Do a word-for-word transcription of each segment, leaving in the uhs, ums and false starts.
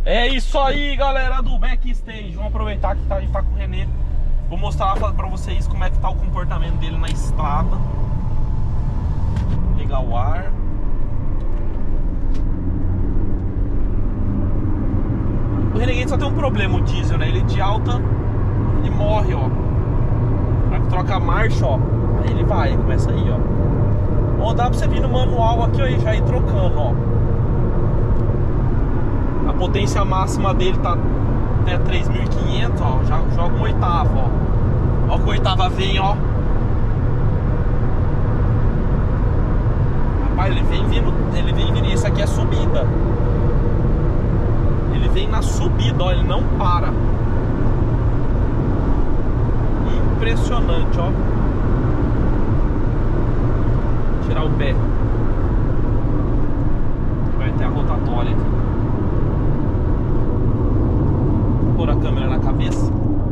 É isso aí, galera do backstage. Vamos aproveitar que tá, a gente tá com o Renê. Vou mostrar pra vocês como é que tá o comportamento dele na estrada. Ligar o ar. O Renegade só tem um problema, o diesel, né? Ele de alta, ele morre, ó. Na hora que troca a marcha, ó, aí ele vai, ele começa aí, ó. Ó, dá pra você vir no manual aqui, ó, e já ir trocando, ó. A potência máxima dele tá até três mil e quinhentos, ó. Já joga um oitavo, ó. Ó que o oitava vem, ó. Rapaz, ele vem vindo, ele vem vindo. Isso aqui é subida. Ele vem na subida, ó. Ele não para. Impressionante, ó. Tirar o pé. Vai ter a rotatória aqui. Vou pôr a câmera na cabeça.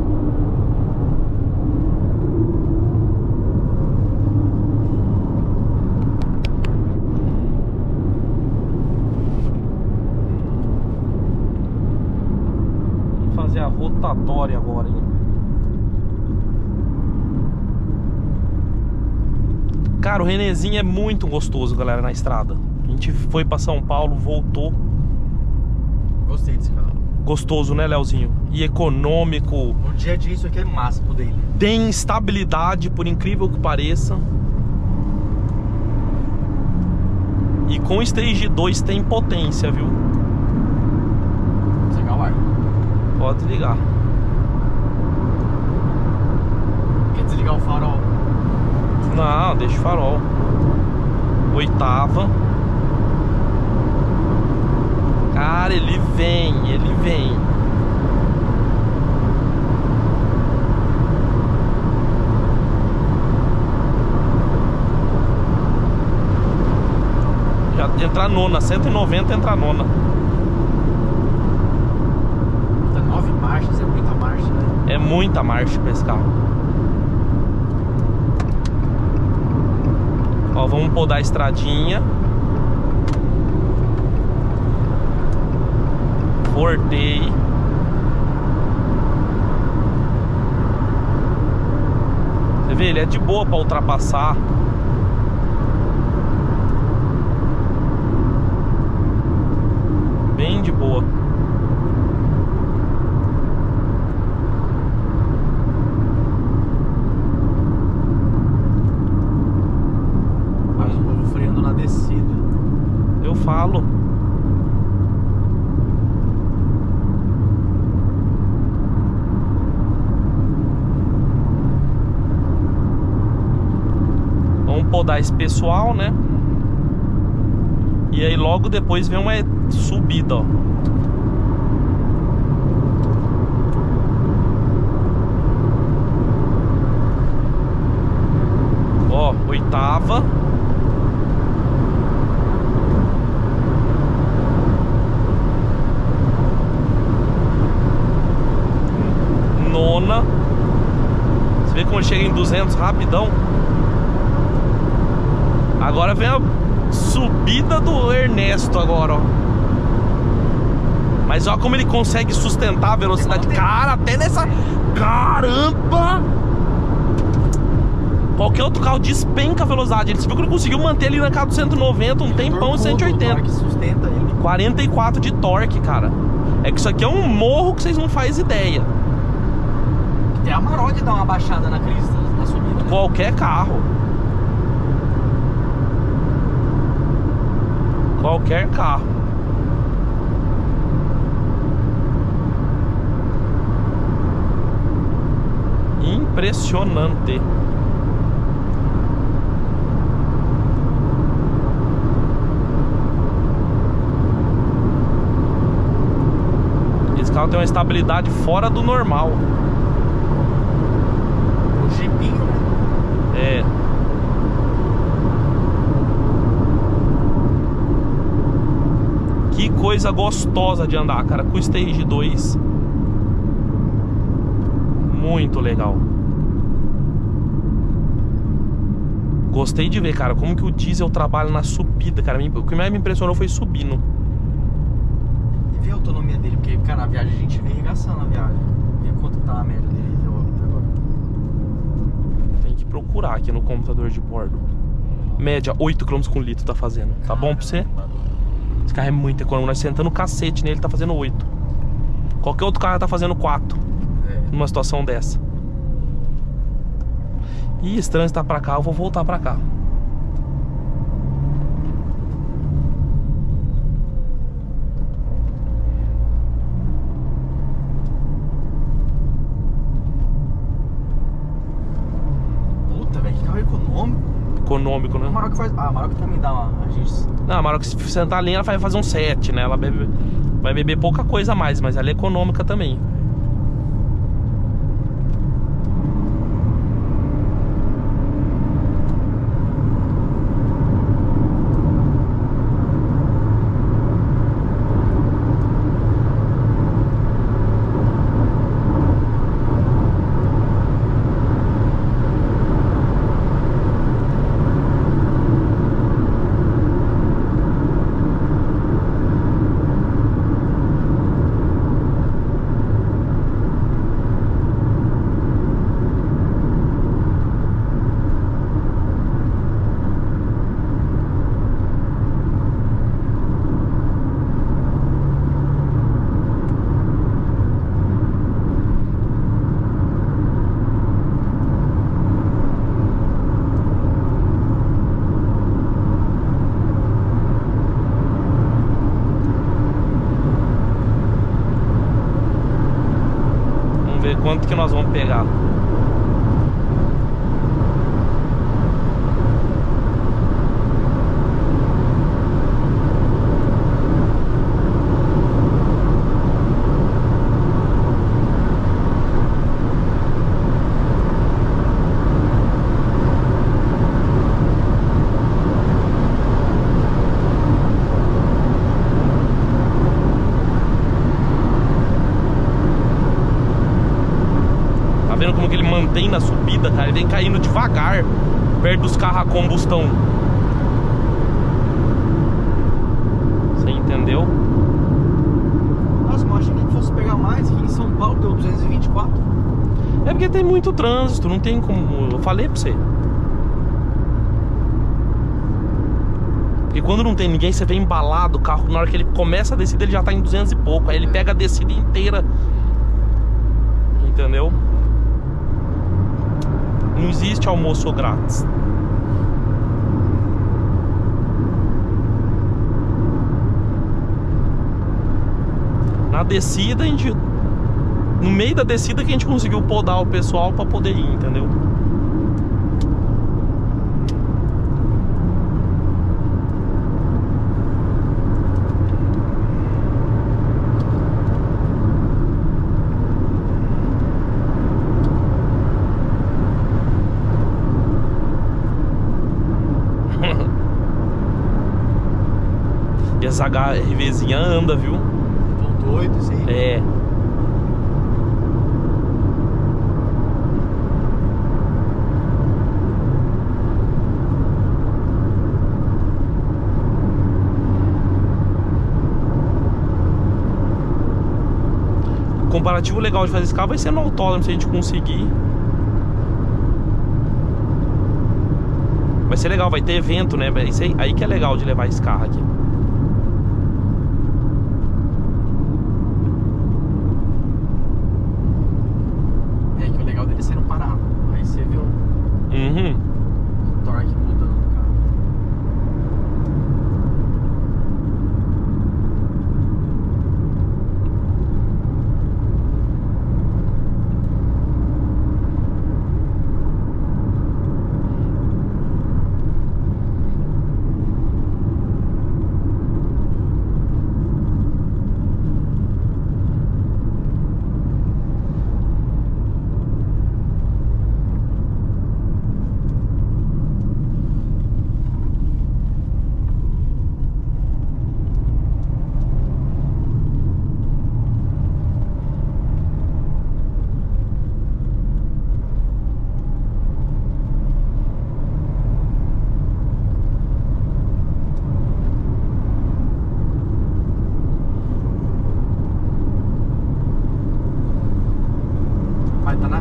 A rotatória agora, hein? Cara, o Renezinho é muito gostoso, galera, na estrada. A gente foi pra São Paulo, voltou. Gostei desse carro. Gostoso, né, Leozinho? E econômico. No dia a dia isso aqui é máximo dele. Tem estabilidade, por incrível que pareça. E com o Stage dois tem potência, viu? Vou ligar o ar. Pode ligar. Quer desligar o farol? Não, deixa o farol. Oitava. Cara, ele vem, ele vem. Já entra a nona, cento e noventa entra a nona. Nove marchas, é muita marcha, né? É muita marcha pra esse carro. Ó, vamos podar a estradinha. Fortei. Você vê, ele é de boa pra ultrapassar. Bem de boa. Descida. Eu falo. Vamos podar esse pessoal, né? E aí logo depois vem uma subida, ó. Ó, oitava. Nona. Você vê como chega em duzentos rapidão. Agora vem a subida do Ernesto agora, ó. Mas olha como ele consegue sustentar a velocidade. Cara, até nessa... Caramba! Qualquer outro carro despenca a velocidade. Ele, você viu que ele conseguiu manter ali na casa do cento e noventa um tempão e cento e oitenta. Que sustenta ele. quarenta e quatro de torque, cara. É que isso aqui é um morro que vocês não fazem ideia. Tem a Amarok que dá uma baixada na crista, na subida, né? Qualquer carro. Qualquer carro. Impressionante. Esse carro tem uma estabilidade fora do normal. O jipinho, né? É. Que coisa gostosa de andar, cara. Com o Stage dois. Muito legal. Gostei de ver, cara, como que o diesel trabalha na subida, cara. O que mais me impressionou foi subindo. ver a autonomia dele, porque, cara, na viagem a gente vê irrigação na viagem. Vê quanto tá a média dele até agora. Tem que procurar aqui no computador de bordo. Média oito quilômetros com litro tá fazendo. Tá bom pra você? Esse carro é muito econômico. Nós sentando o cacete nele, tá fazendo oito. Qualquer outro carro tá fazendo quatro. É. Numa situação dessa. Ih, esse trânsito tá pra cá, eu vou voltar pra cá. Puta, velho, que carro econômico. Econômico, né? A Maroc faz. Ah, a Maroc também dá uma. A gente. Não, a Maroc, se sentar ali, ela vai fazer um sete, né? Ela bebe, vai beber pouca coisa a mais, mas ela é econômica também. Quanto que nós vamos pegar? Como que ele mantém na subida, cara? Ele vem caindo devagar perto dos carros a combustão. Você entendeu? Nossa, mas eu achei que fosse pegar mais. Aqui em São Paulo deu duzentos e vinte e quatro. É porque tem muito trânsito, não tem como. Eu falei pra você. Porque quando não tem ninguém, você vê embalado o carro. Na hora que ele começa a descida, ele já tá em duzentos e pouco. Aí ele pega a descida inteira. Entendeu? Não existe almoço grátis. Na descida, a gente... no meio da descida que a gente conseguiu podar o pessoal pra poder ir, entendeu? E essa HRVzinha anda, viu? ponto oito, isso aí. É. O comparativo legal de fazer esse carro vai ser no autódromo, se a gente conseguir. Vai ser legal, vai ter evento, né? Isso aí, aí que é legal de levar esse carro aqui. É que o legal dele é sendo parado. Aí você viu Uhum. o torque mudando no carro.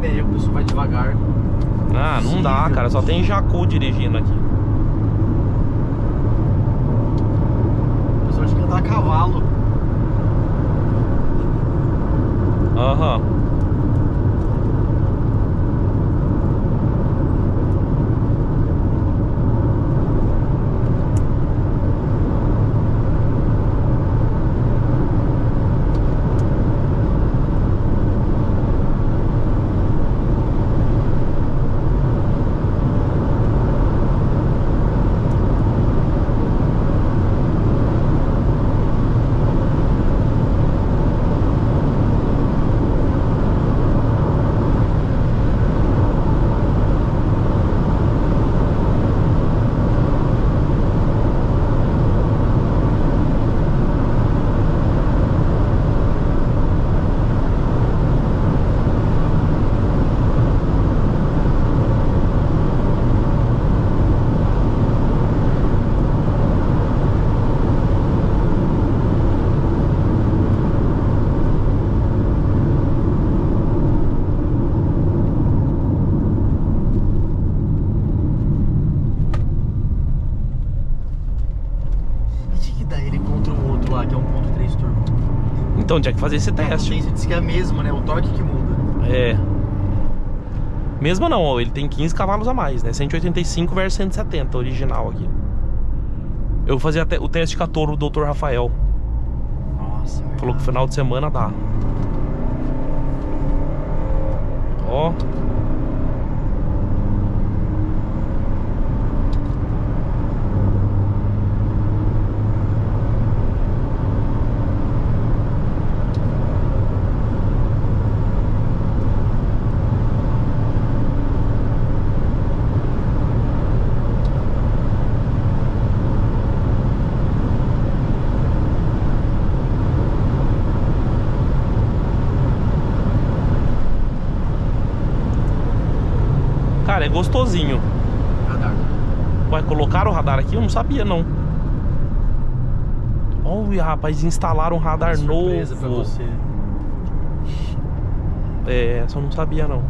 É, o pessoal vai devagar. Ah, não dá, cara. Só tem jacu dirigindo aqui. O pessoal tinha que andar a cavalo. Aham. Uhum. Então tinha que fazer esse teste. Você disse que é a mesma, né? O torque que muda. É. Mesmo não, ó, ele tem quinze cavalos a mais, né? cento e oitenta e cinco versus cento e setenta, original aqui. Eu vou fazer até o teste com a Toro do doutor Rafael. Nossa, falou que no final de semana dá. Ó. Cara, é gostosinho. Radar. Ué, colocaram o radar aqui? Eu não sabia, não. Olha, rapaz, instalaram um radar novo. Pra você. É, essa eu não sabia, não.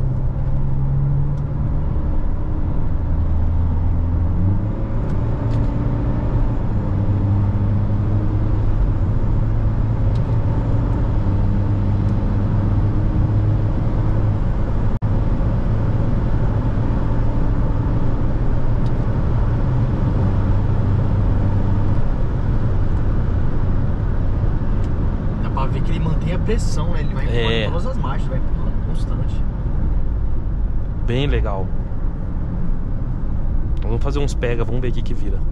Pressão, né? Ele vai empurrando É. todas as marchas, vai empurrando constante. Bem legal. Vamos fazer uns pega, vamos ver o que que vira.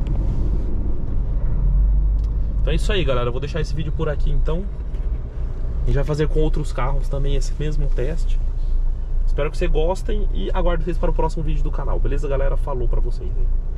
Então é isso aí, galera. Eu vou deixar esse vídeo por aqui, então. A gente vai fazer com outros carros também esse mesmo teste. Espero que vocês gostem e aguardo vocês para o próximo vídeo do canal. Beleza, galera? Falou pra vocês aí.